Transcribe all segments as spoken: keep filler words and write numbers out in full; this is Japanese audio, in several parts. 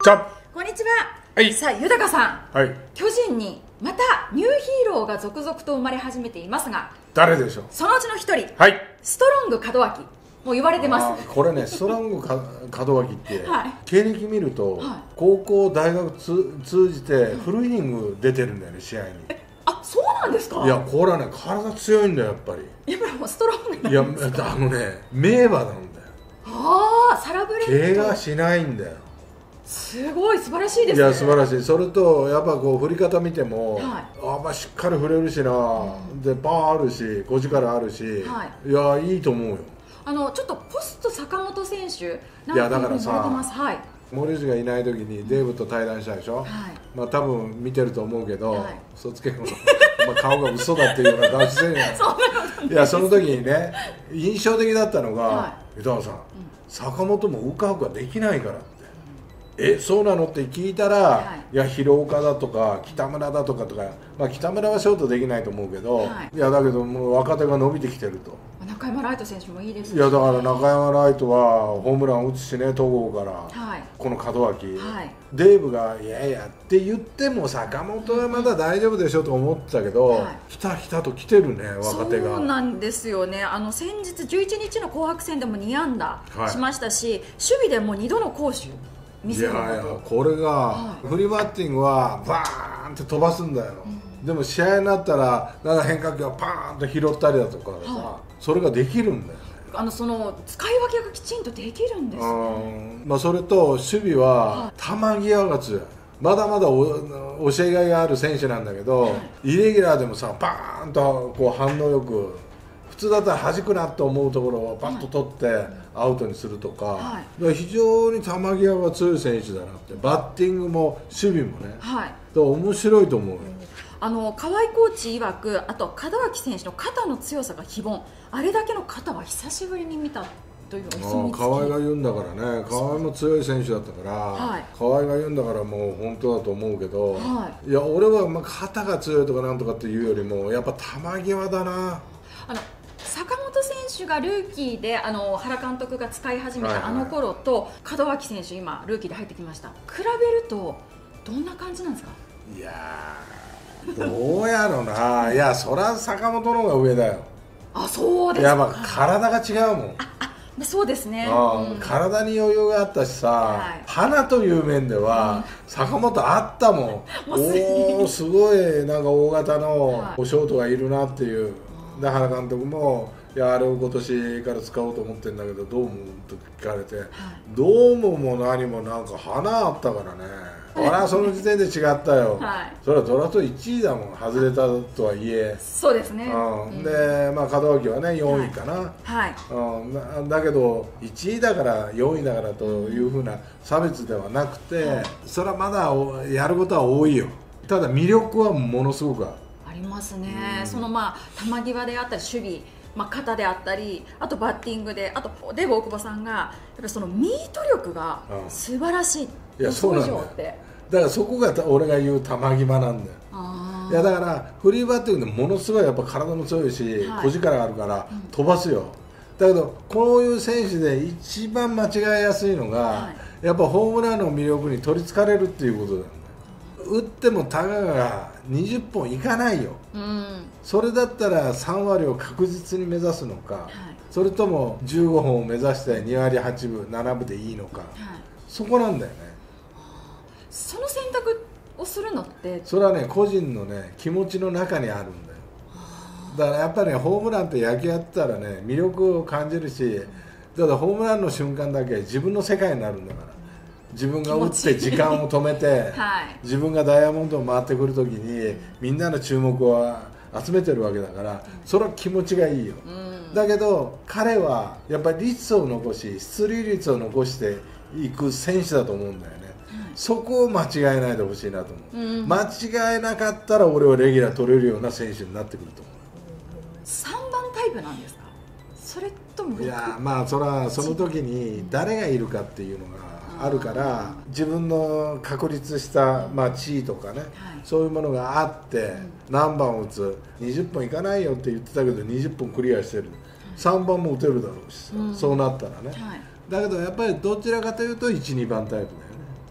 じゃこんにちは。 はい。 さあ、豊さん、 はい。 巨人にまたニューヒーローが続々と生まれ始めていますが、 誰でしょう。 そのうちの一人、 はい。 ストロング門脇、もう言われてます。 これね、ストロングか門脇って、 はい、 経歴見ると、はい、高校大学つ通じてフルイニング出てるんだよね、試合に。 あ、そうなんですか。 いや、これはね、体強いんだよ、やっぱり。 やっぱりもうストロングなんですか。 いや、あのね、名馬なんだよ。 ああ、サラブレッド。 怪我しないんだよ。 すごい素晴らしいですね。 いや、素晴らしい。それとやっぱこう振り方見ても、はい、あまあしっかり振れるしな、うん、でパワーあるし、小力あるし、はい、いやいいと思うよ。 あのちょっとポスト坂本選手いやだからさ、 はい、 森内がいない時にデーブと対談したでしょ、はい、まあ多分見てると思うけど、はい、嘘つけよまあ顔が嘘だっていうような顔してるやんいやその時にね、印象的だったのが、はい、豊さん、うん、坂本もうかうかできないからって、え、そうなのって聞いたら、はい、いや廣岡だとか北村だとかとか、まあ、北村はショートできないと思うけど、はい、いやだけどもう若手が伸びてきてると。 中山ライト選手もいいですね。 いやだから中山ライトはホームラン打つしね、戸郷から、はい、この門脇、はい、デーブがいやいやって言っても坂本はまだ大丈夫でしょと思ってたけど、はい、ひたひたと来てるね、若手が。 そうなんですよね。あの先日じゅういちにちの紅白戦でもに安打しましたし、はい、守備でもにどの攻守見せるのと。いやいやこれが、はい、 フリーバッティングはバーンって飛ばすんだよ、うん、でも試合になったらなんか変化球をパーンと拾ったりだとかさ、はい、それができるんだよね。 あのその使い分けがきちんとできるんですね。 まあ、それと守備は球際が強い。まだまだお教えがいがある選手なんだけど、はい、イレギュラーでもさバーンとこう反応よく、普通だったら弾くなと思うところをパッと取ってアウトにするとか、はい、だから非常に球際が強い選手だなって。バッティングも守備もね、はい、だから面白いと思うよ。 あの河合コーチ曰く、あと門脇選手の肩の強さが非凡、あれだけの肩は久しぶりに見たというお墨付き。 河合が言うんだからね、河合も強い選手だったから、はい、河合が言うんだからもう本当だと思うけど、はい、いや俺はまあ肩が強いとかなんとかっていうよりもやっぱ球際だな。 あの坂本選手がルーキーであの原監督が使い始めたあの頃と、門脇選手今ルーキーで入ってきました。比べるとどんな感じなんですか。 いやどうやろうな。いやそりゃ坂本の方が上だよ。 あ、そうですか。 やっぱ体が違うもん。 ああ、そうですね、 うん、体に余裕があったしさ、はい、花という面では、うん、坂本あったもんおおすごいなんか大型のショートがいるなっていう。で原監督もいやあれを今年から使おうと思ってるんだけどどう思うと聞かれて、はい、どうもも何もなんか花あったからね。俺はその時点で違ったよ、はい、それはドラフトいちいだもん、外れたとはいえ。 そうですね、 うん、で、まあ、門脇はねよんいかな、はいはい、うん、だけどいちいだからよんいだからというふうな差別ではなくて、はい、それはまだやることは多いよ。ただ魅力はものすごくある。 ありますね、うん、そのまあ球際であったり守備、まあ、肩であったり、あとバッティングで、あとデーブ大久保さんがやっぱそのミート力が素晴らしい、うん、 いやそうなんだよ。だからそこが俺が言う球際なんだよ。いやだからフリーバッティングでものすごいやっぱ体も強いし、はい、小力があるから飛ばすよ、うん、だけどこういう選手で一番間違いやすいのが、はい、やっぱホームランの魅力に取りつかれるっていうことなんだよ。打ってもたかがにじゅっぽんいかないよ、うん、それだったらさんわりを確実に目指すのか、はい、それともじゅうごほんを目指してにわりはちぶななぶでいいのか、はい、そこなんだよね。 その選択をするのってそれはね個人のね気持ちの中にあるんだよ。だからやっぱりねホームランって野球やったらね魅力を感じるし、だからホームランの瞬間だけ自分の世界になるんだから、自分が打って時間を止めて、はい、自分がダイヤモンドを回ってくるときにみんなの注目を集めてるわけだから、それは気持ちがいいよ、うん、だけど彼はやっぱり率を残し出塁率を残していく選手だと思うんだよね。そこを間違えないでほしいなと思う、うん、間違えなかったら俺はレギュラー取れるような選手になってくると思う。 さんばんタイプなんですか、それとも。 いやまあそれはその時に誰がいるかっていうのがあるから、自分の確立した、まあ、地位とかね、はい、そういうものがあって、うん、何番を打つにじゅっぽんいかないよって言ってたけどにじゅっぽんクリアしてる、さんばんも打てるだろうしさ、うん、そうなったらね、はい、だけどやっぱりどちらかというといち、にばんタイプだよね。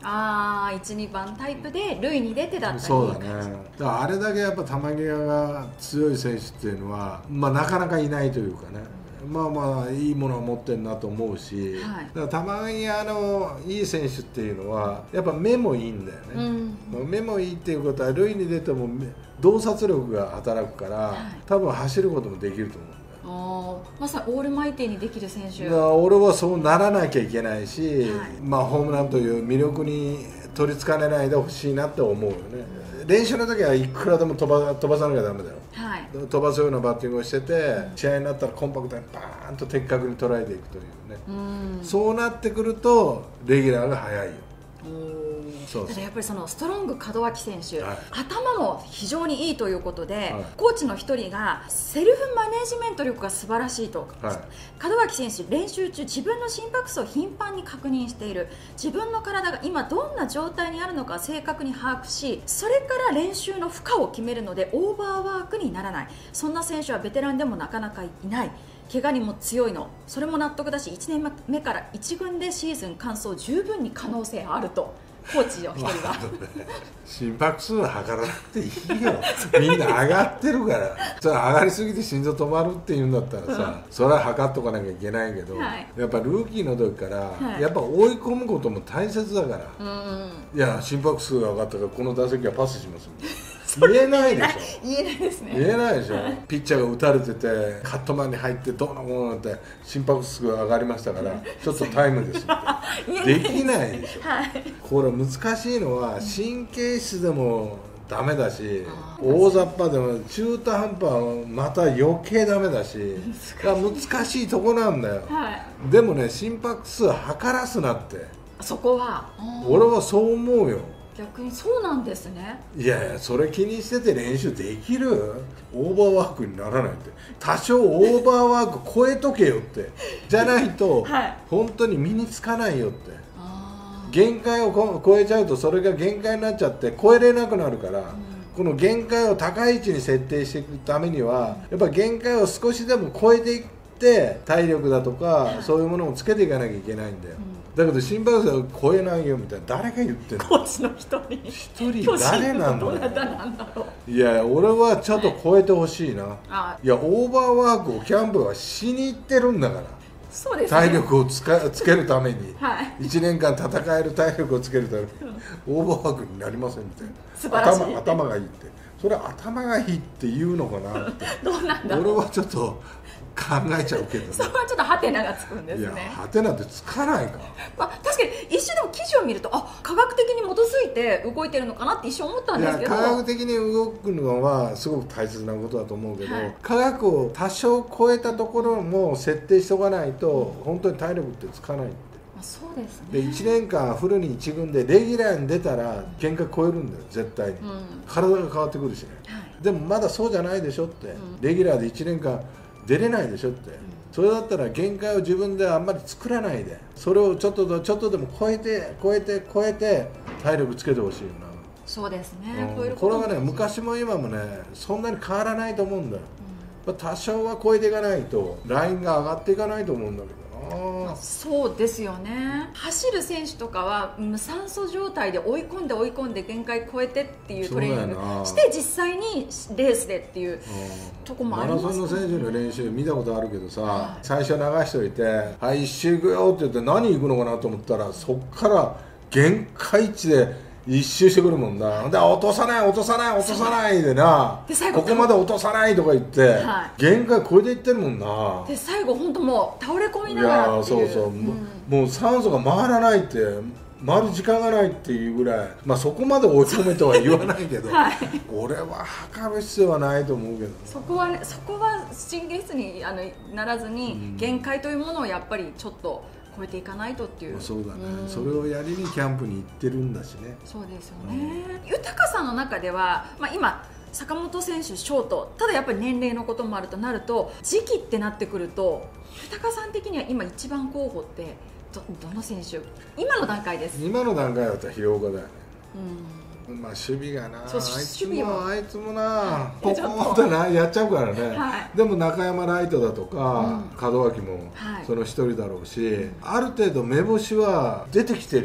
ああ、いち、にばんタイプで塁に出てだったり。 そうだね。だからあれだけやっぱ球際が強い選手っていうのは、まあ、なかなかいないというかね、まあまあいいものを持ってるなと思うし、はい、だから球際のいい選手っていうのはやっぱ目もいいんだよね、うん、目もいいっていうことは塁に出ても洞察力が働くから、はい、多分走ることもできると思う。 あ、まさにオールマイティにできる選手。 だから俺はそうならなきゃいけないし、はい、まあホームランという魅力に取りつかれないでほしいなって思うよね。練習の時はいくらでも飛ば、飛ばさなきゃダメだよ、はい、飛ばすようなバッティングをしてて、うん、試合になったらコンパクトにバーンと的確に捉えていくというね、うん、そうなってくるとレギュラーが早いよ。 そうそう、ただやっぱりそのストロング門脇選手、はい、頭も非常にいいということで、はい、コーチの一人がセルフマネジメント力が素晴らしいと、はい、門脇選手練習中自分の心拍数を頻繁に確認している、自分の体が今どんな状態にあるのか正確に把握し、それから練習の負荷を決めるのでオーバーワークにならない、そんな選手はベテランでもなかなかいない、怪我にも強いの、それも納得だしいちねんめからいち軍でシーズン完走十分に可能性あるとコーチの一人が心拍数は測らなくていいよみんな上がってるから、それ上がりすぎて心臓止まるっていうんだったらさ、うん、それは測っとかなきゃいけないけど、はい、やっぱルーキーの時から、はい、やっぱ追い込むことも大切だから、うん、いや心拍数が上がったからこの打席はパスしますみたいな言えないでしょ。 言えないですね。 言えないでしょ。ピッチャーが打たれててカットマンに入ってどうのこうのって心拍数が上がりましたからちょっとタイムですみたいなできないでしょ、はい、これ難しいのは神経質でもダメだし、大雑把でも中途半端はまた余計ダメだし、難しいとこなんだよ、はい、でもね心拍数測らすなって、 そこは俺はそう思うよ。 逆にそうなんですね。 いやいや、それ気にしてて練習できる？オーバーワークにならないって、多少オーバーワーク超えとけよってじゃないと、はい、本当に身につかないよって。限界を超えちゃうとそれが限界になっちゃって超えれなくなるから、うん、この限界を高い位置に設定していくためにはやっぱ限界を少しでも超えていって体力だとか、はい、そういうものをつけていかなきゃいけないんだよ、うんだけど心拍数は超えないよみたいな、誰が言ってんの？ コーチの一人一人誰なんだろう。いや俺はちょっと超えてほしいな、はい、いやオーバーワークをキャンプはしに行ってるんだから、 そうですね、 体力をつかつけるために、はい、いちねんかん戦える体力をつけるために、うん、オーバーワークになりませんみたいな、 素晴らしい頭, 頭がいいって、それは頭がいいって言うのかなってどうなんだろう、 俺はちょっと考えちゃうけどね。 それはちょっとハテナがつくんですね。 いやハテナってつかないか、 まあ、確かに一瞬でも記事を見るとあ科学的に基づいて動いてるのかなって一瞬思ったんですけど、 いや科学的に動くのはすごく大切なことだと思うけど、はい、科学を多少超えたところも設定しておかないと本当に体力ってつかないって。 あ、そうですね。 でいちねんかんフルにいち軍でレギュラーに出たら限界超えるんだよ絶対に、うん、体が変わってくるしね、はい、でもまだそうじゃないでしょって、うん、レギュラーでいちねんかん出れないでしょって、うん、それだったら限界を自分であんまり作らないで、それをちょっとちょっとでも超えて超えて超えて体力つけてほしいよな。 そうですね、 うん、これがね昔も今もねそんなに変わらないと思うんだよ、うん、多少は超えていかないとラインが上がっていかないと思うんだけどな。 そうですよね。走る選手とかは無酸素状態で追い込んで追い込んで限界超えてっていうトレーニングして実際にレースでっていうとこもありますね。 マラソンの選手の練習見たことあるけどさ、はい、最初流しておいて「はい一周行くよ」って言って何行くのかなと思ったらそっから限界値で一周してくるもんな。で落とさない落とさない落とさないでな、でここまで落とさないとか言って、はい、限界超えていってるもんな。 で最後本当もう倒れ込みながらっていう、いやそうそう、うん、 もう酸素が回らないって回る時間がないっていうぐらい、まあそこまで追い込めとは言わないけど、はい、俺は測る必要はないと思うけど、 そこはね、そこは神経質にあのならずに、うん、限界というものをやっぱりちょっと超えていかないとっていう。 そうだね、うん、それをやりにキャンプに行ってるんだしね。 そうですよね、うん、豊さんの中では、まあ、今坂本選手ショート、ただやっぱり年齢のこともあるとなると時期ってなってくると豊さん的には今一番候補ってど, どの選手？今の段階です。 今の段階だったら廣岡だよね、うん、まあ守備がな、そう守備もあいつもなポコンってなやっちゃうからね、はい、でも中山ライトだとか、うん、門脇もその一人だろうし、はい、ある程度目星は出てきてるよね。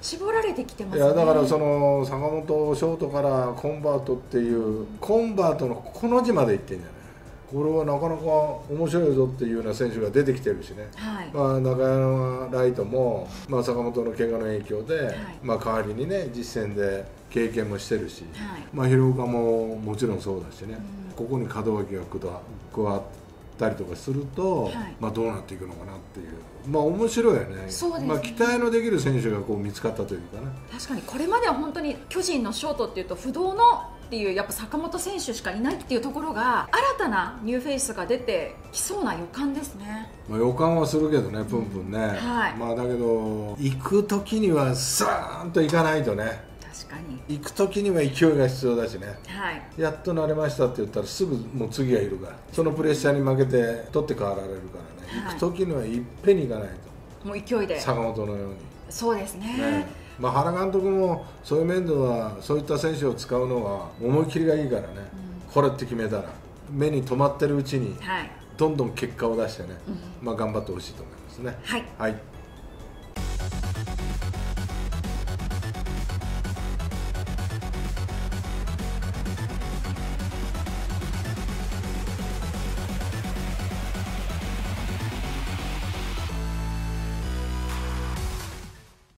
絞られてきてますね。 いやだからその坂本ショートからコンバートっていうコンバートのこの字までいってんじゃない。これはなかなか面白いぞっていうような選手が出てきてるしね、はい、まあ、中山ライトも、まあ、坂本の怪我の影響で、はい、まあ、代わりにね実戦で経験もしてるし、はい、まあ、廣岡ももちろんそうだしね、うん、ここに門脇が加わったりとかすると、はい、まあ、どうなっていくのかなっていう、まあ、面白いよね。そうですね、まあ、期待のできる選手がこう見つかったというかね。 確かにこれまでは本当に巨人のショートっていうと不動のっていうやっぱ坂本選手しかいないっていうところが新たなニューフェイスが出てきそうな予感ですね。 まあ、予感はするけどね、プンプンね、うん、はい、まあ、だけど行く時にはサーンと行かないとね。 確かに行く時には勢いが必要だしね、 はい、 やっと慣れましたって言ったらすぐもう次がいるから、そのプレッシャーに負けて取って代わられるからね、はい、行く時にはいっぺんに行かないと、もう勢いで坂本のように。 そうです ね, ねまあ、原監督もそういう面ではそういった選手を使うのは思い切りがいいからね、うん、これって決めたら目に留まってるうちにどんどん結果を出してね、はい、まあ、頑張ってほしいと思いますね。 はい、 はい。